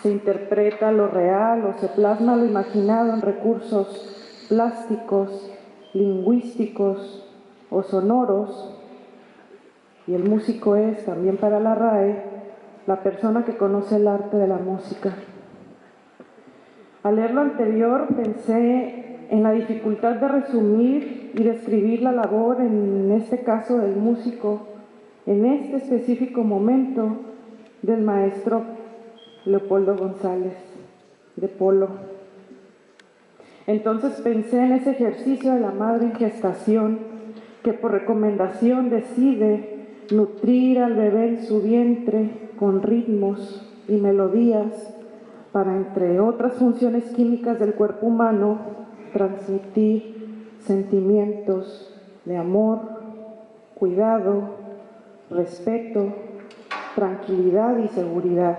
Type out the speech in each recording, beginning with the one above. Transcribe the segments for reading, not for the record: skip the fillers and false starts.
Se interpreta lo real o se plasma lo imaginado en recursos plásticos, lingüísticos o sonoros. Y el músico es, también para la RAE, la persona que conoce el arte de la música. Al leer lo anterior pensé en la dificultad de resumir y describir la labor, en este caso del músico, en este específico momento del maestro Leopoldo González, de Polo. Entonces pensé en ese ejercicio de la madre en gestación que por recomendación decide nutrir al bebé en su vientre con ritmos y melodías para, entre otras funciones químicas del cuerpo humano, transmitir sentimientos de amor, cuidado, respeto, tranquilidad y seguridad.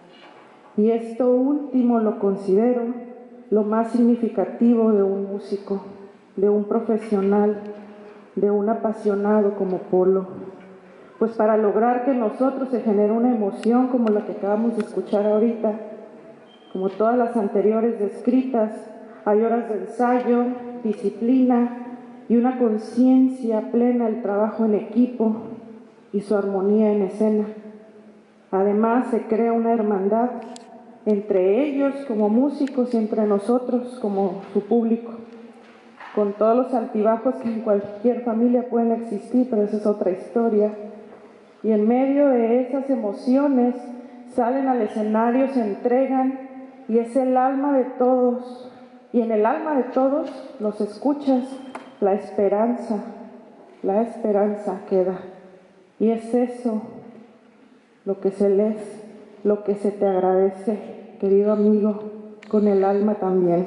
Y esto último lo considero lo más significativo de un músico, de un profesional, de un apasionado como Polo. Pues para lograr que en nosotros se genere una emoción como la que acabamos de escuchar ahorita, como todas las anteriores descritas, hay horas de ensayo, disciplina y una conciencia plena del trabajo en equipo y su armonía en escena. Además, se crea una hermandad entre ellos como músicos y entre nosotros como su público, con todos los altibajos que en cualquier familia pueden existir, pero esa es otra historia. Y en medio de esas emociones salen al escenario, se entregan y es el alma de todos. Y en el alma de todos los escuchas, la esperanza queda. Y es eso lo que se les, lo que se te agradece, querido amigo, con el alma también.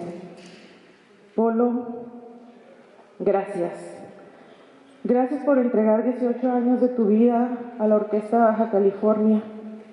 Polo, gracias. Gracias por entregar 18 años de tu vida a la Orquesta Baja California,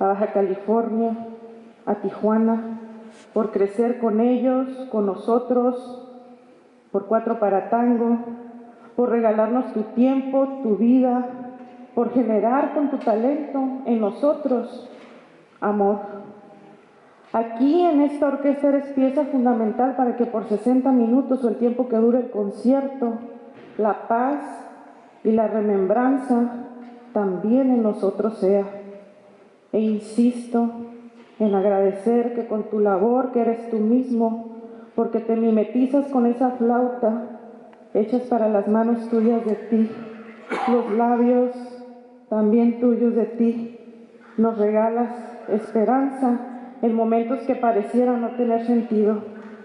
a Tijuana, por crecer con ellos, con nosotros, por Cuatro para Tango, por regalarnos tu tiempo, tu vida, por generar con tu talento en nosotros amor. Aquí en esta orquesta eres pieza fundamental para que por 60 minutos o el tiempo que dure el concierto, la paz y la remembranza también en nosotros sea. E insisto en agradecer que con tu labor, que eres tú mismo, porque te mimetizas con esa flauta, hechas para las manos tuyas de ti, los labios también tuyos de ti, nos regalas esperanza en momentos que parecieran no tener sentido.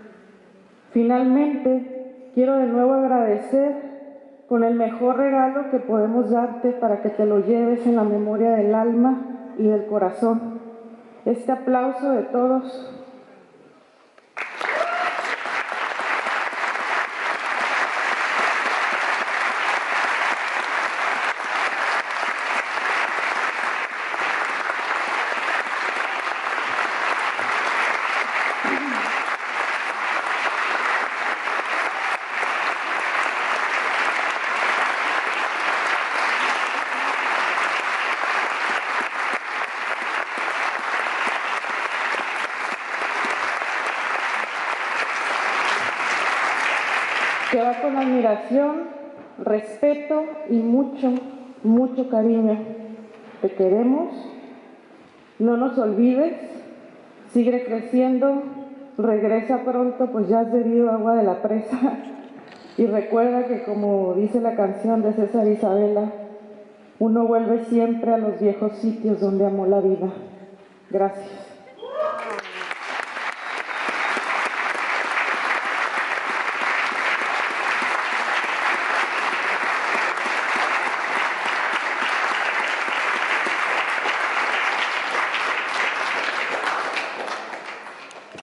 Finalmente, quiero de nuevo agradecer con el mejor regalo que podemos darte para que te lo lleves en la memoria del alma y del corazón. Este aplauso de todos. Que va con admiración, respeto y mucho, mucho cariño. Te queremos, no nos olvides, sigue creciendo, regresa pronto, pues ya has bebido agua de la presa. Y recuerda que, como dice la canción de César Isabela, uno vuelve siempre a los viejos sitios donde amó la vida. Gracias.